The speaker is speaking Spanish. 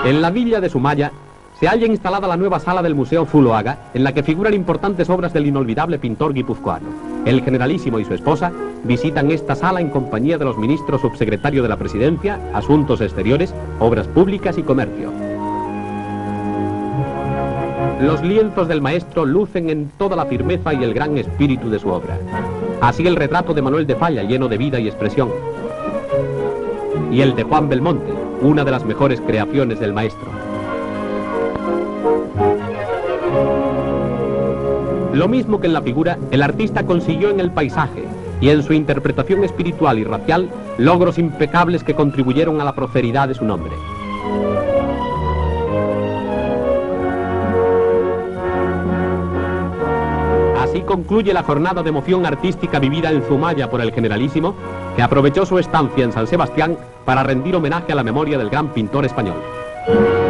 En la villa de Zumaya se halla instalada la nueva sala del Museo Zuloaga, en la que figuran importantes obras del inolvidable pintor guipuzcoano. El generalísimo y su esposa visitan esta sala en compañía de los ministros subsecretario de la Presidencia, Asuntos Exteriores, Obras Públicas y Comercio. Los lienzos del maestro lucen en toda la firmeza y el gran espíritu de su obra. Así el retrato de Manuel de Falla, lleno de vida y expresión. Y el de Juan Belmonte, una de las mejores creaciones del maestro. Lo mismo que en la figura, el artista consiguió en el paisaje y en su interpretación espiritual y racial logros impecables que contribuyeron a la prosperidad de su nombre. Así concluye la jornada de emoción artística vivida en Zumaya por el generalísimo, que aprovechó su estancia en San Sebastián para rendir homenaje a la memoria del gran pintor español.